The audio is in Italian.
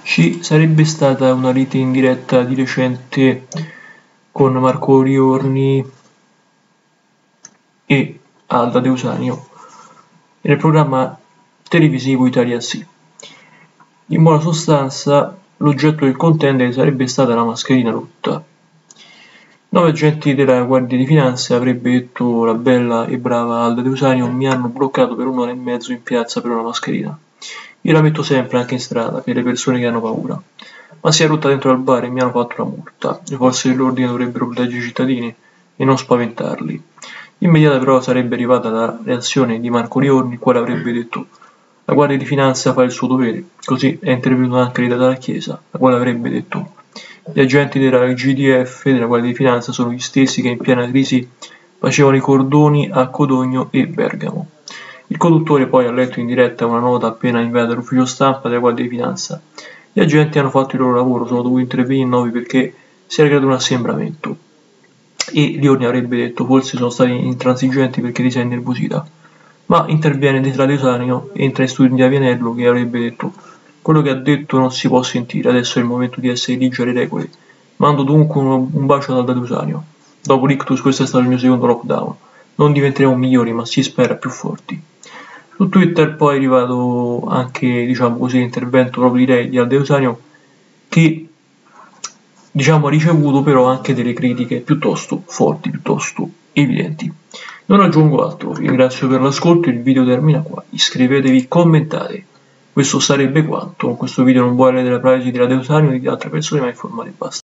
Ci sarebbe stata una rete in diretta di recente con Marco Riorni e Alda Deusanio nel programma televisivo Italia Sì. In buona sostanza, l'oggetto del contendere sarebbe stata la mascherina rotta. 9 agenti della Guardia di Finanza, avrebbe detto la bella e brava Alda Deusanio, mi hanno bloccato per 1 ora e mezzo in piazza per una mascherina. Io la metto sempre anche in strada per le persone che hanno paura. Ma si è rotta dentro al bar e mi hanno fatto una multa. Le forze dell'ordine dovrebbero proteggere i cittadini e non spaventarli. Immediata però sarebbe arrivata la reazione di Marco Riorni, il quale avrebbe detto la Guardia di Finanza fa il suo dovere. Così è intervenuta anche l'idea della Chiesa, la quale avrebbe detto gli agenti della GDF, della Guardia di Finanza, sono gli stessi che in piena crisi facevano i cordoni a Codogno e Bergamo. Il conduttore poi ha letto in diretta una nota appena inviata dall'ufficio stampa della Guardia di Finanza. Gli agenti hanno fatto il loro lavoro, sono dovuti intervenire in 9 perché si era creato un assembramento. E Riorni avrebbe detto forse sono stati intransigenti perché ti sei innervosita. Ma interviene Detra Deusanio, entra in studio di Avianello che avrebbe detto quello che ha detto non si può sentire, adesso è il momento di essere ligi alle regole. Mando dunque un bacio ad Alda Deusanio. Dopo l'ictus questo è stato il mio secondo lockdown. Non diventeremo migliori, ma si spera più forti. Su Twitter poi è arrivato anche, diciamo così, l'intervento proprio di lei, di Alda Deusanio, che diciamo ha ricevuto però anche delle critiche piuttosto forti, piuttosto evidenti. Non aggiungo altro, vi ringrazio per l'ascolto, il video termina qua, iscrivetevi, commentate. Questo sarebbe quanto, questo video non vuole della privacy della Deusanio o di altre persone, ma informare e basta.